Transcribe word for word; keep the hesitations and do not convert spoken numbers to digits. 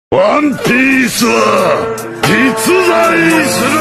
ワンピースは実在する。